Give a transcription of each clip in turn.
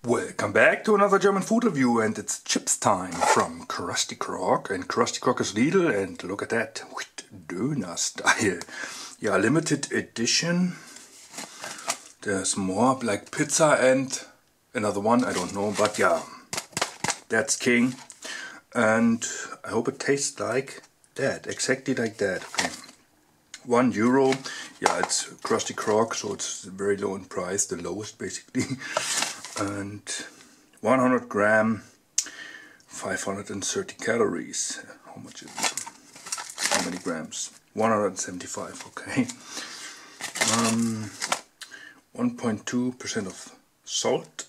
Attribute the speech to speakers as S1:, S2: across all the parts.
S1: Welcome back to another German food review, and it's chips time from Krusty Krok. And Krusty Krok is Lidl, and look at that, Döner style. Yeah, limited edition. There's more, like pizza and another one, I don't know, but yeah, that's king. And I hope it tastes like that, exactly like that. Okay. €1. Yeah, it's Krusty Krok, so it's very low in price, the lowest basically. And 100 gram, 530 calories. How much is it? How many grams? 175, okay. 1.2% of salt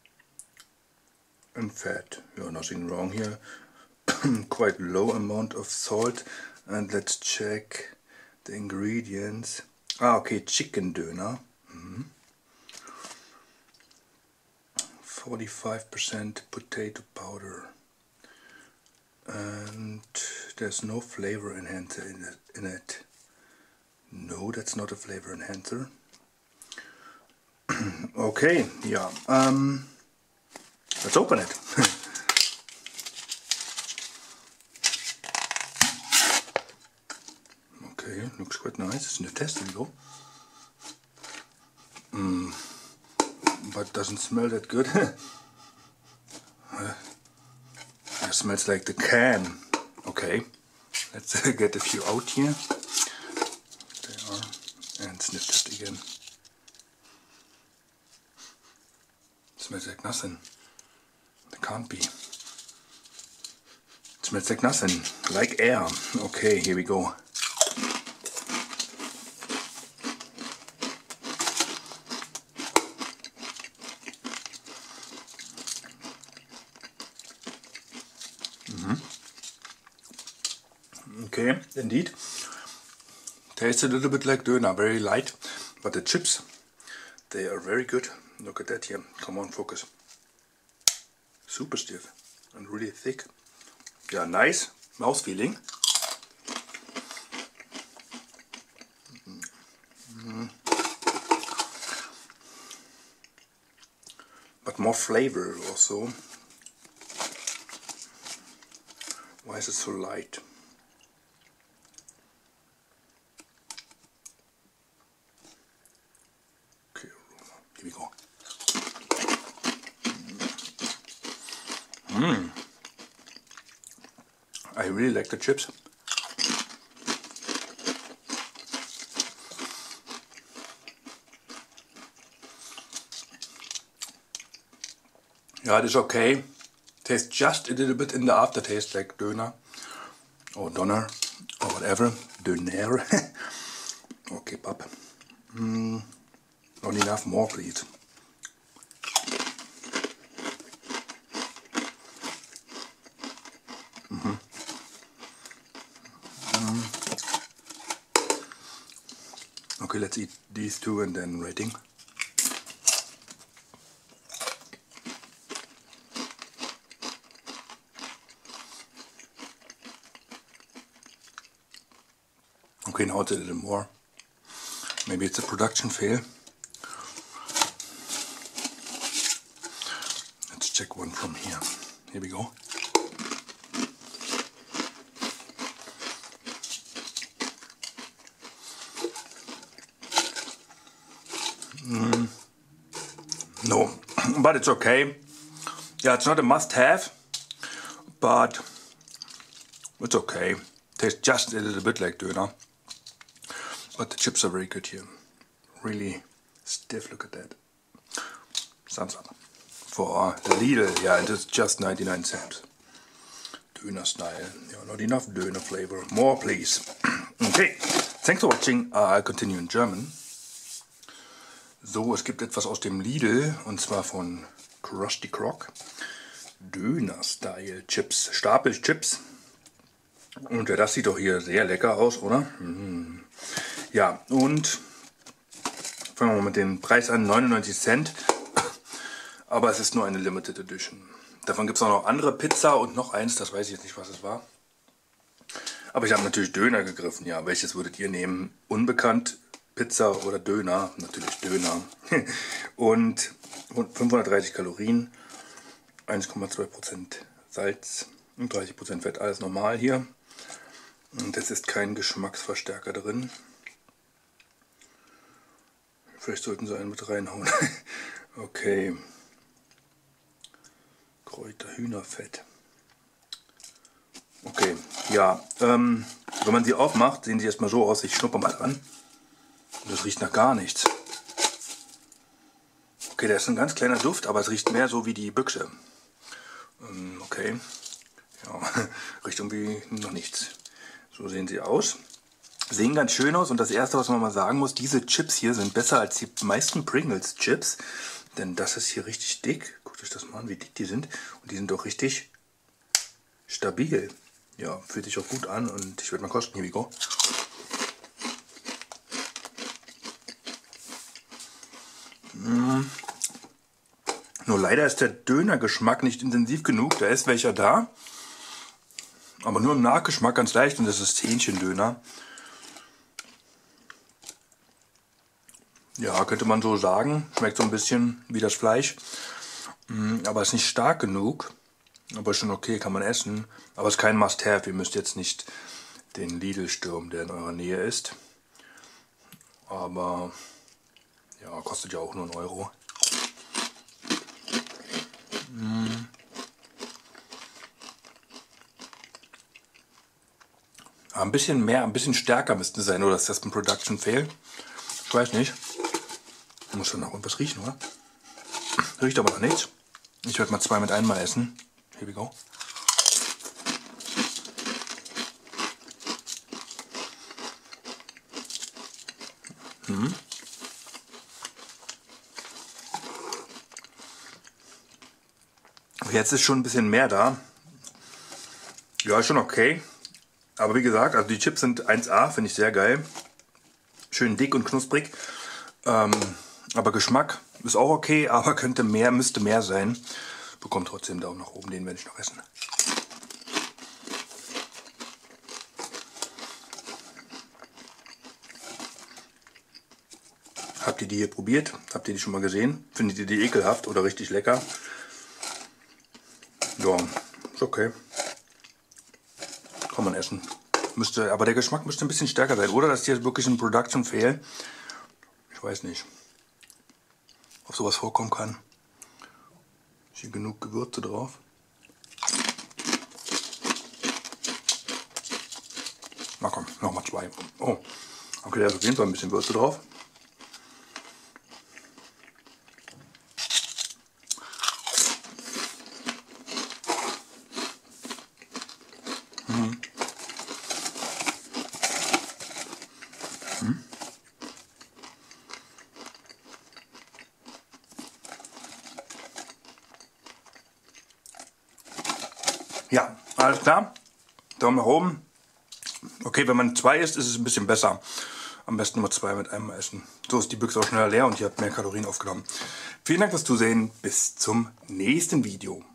S1: and fat. Yeah, nothing wrong here. Quite low amount of salt. And let's check the ingredients. Okay, chicken döner. 45% potato powder, and there's no flavor enhancer in it. No, that's not a flavor enhancer. Okay, yeah. Let's open it. Okay, looks quite nice. It's in the test, here we go. But doesn't smell that good. It smells like the can. Okay, let's get a few out here. They are, and sniff it again. Smells like nothing. It can't be. It smells like nothing, like air. Okay, here we go. Okay, indeed. Tastes a little bit like döner, very light, but the chips, they are very good. Look at that here. Come on, focus. Super stiff and really thick. Yeah, nice mouth feeling. But more flavor also. Why is it so light? Here we go. I really like the chips. Yeah, it is okay. Tastes just a little bit in the aftertaste like döner or doner or whatever. Döner or kebab. Not enough, more please. Okay, let's eat these two and then rating. Okay, now it's a little more. Maybe it's a production fail. Let's check one from here. Here we go. No, but it's okay. Yeah, it's not a must-have, but it's okay. Tastes just a little bit like döner. But the chips are very good here. Really stiff, look at that. Thumbs up. For Lidl, yeah, and it's just 99 cents. Döner style. Yeah, not enough döner flavor. More, please. Okay, thanks for watching. I'll continue in German. So, es gibt etwas aus dem Lidl, und zwar von Krusty Krok. Döner Style Chips. Stapelchips. Und ja, das sieht doch hier sehr lecker aus, oder? Ja, und fangen wir mal mit dem Preis an, 99 Cent. Aber es ist nur eine Limited Edition. Davon gibt es auch noch andere Pizza und noch eins, das weiß ich jetzt nicht, was es war. Aber ich habe natürlich Döner gegriffen, ja. Welches würdet ihr nehmen? Unbekannt, Pizza oder Döner? Natürlich Döner. Und 530 Kalorien, 1,2% Salz und 30% Fett, alles normal hier. Und es ist kein Geschmacksverstärker drin. Vielleicht sollten sie einen mit reinhauen. Okay. Kräuterhühnerfett. Okay, ja. Wenn man sie aufmacht, sehen sie erstmal so aus. Ich schnupper mal dran. Und das riecht nach gar nichts. Okay, da ist ein ganz kleiner Duft, aber es riecht mehr so wie die Büchse. Okay. Ja, riecht irgendwie noch nichts. So sehen sie aus. Sehen ganz schön aus und das erste, was man mal sagen muss, diese Chips hier sind besser als die meisten Pringles Chips. Denn das ist hier richtig dick. Guckt euch das mal an, wie dick die sind. Und die sind doch richtig stabil. Ja, fühlt sich auch gut an und ich werde mal kosten. Here we go. Nur leider ist der Dönergeschmack nicht intensiv genug. Da ist welcher da. Aber nur im Nachgeschmack ganz leicht und das ist Hähnchendöner. Ja, könnte man so sagen. Schmeckt so ein bisschen wie das Fleisch. Aber ist nicht stark genug. Aber ist schon okay, kann man essen. Aber ist kein Must-Have. Ihr müsst jetzt nicht den Lidl stürmen, der in eurer Nähe ist. Aber ja, kostet ja auch nur 1 Euro. Ein bisschen mehr, ein bisschen stärker müsste es sein, oder ist das ein Production Fail? Ich weiß nicht. Muss schon noch irgendwas riechen, oder? Riecht aber noch nichts. Ich werde mal 2 mit einmal essen. Here we go. Jetzt ist schon ein bisschen mehr da. Ja, ist schon okay. Aber wie gesagt, also die Chips sind 1A, finde ich sehr geil. Schön dick und knusprig. Aber Geschmack ist auch okay, aber müsste mehr sein. Bekommt trotzdem Daumen nach oben, den werde ich noch essen. Habt ihr die hier probiert? Habt ihr die schon mal gesehen? Findet ihr die ekelhaft oder richtig lecker? Ja, ist okay. Kann man essen. Aber der Geschmack müsste ein bisschen stärker sein. Oder das ist hier wirklich ein Production Fail. Ich weiß nicht, ob sowas vorkommen kann. Ist hier genug Gewürze drauf? Na komm, nochmal 2. Oh, okay, da ist auf jeden Fall ein bisschen Würze drauf. Ja, alles klar. Daumen nach oben. Okay, wenn man 2 isst, ist es ein bisschen besser. Am besten nur 2 mit einmal essen. So ist die Büchse auch schneller leer und ihr habt mehr Kalorien aufgenommen. Vielen Dank fürs Zusehen. Bis zum nächsten Video.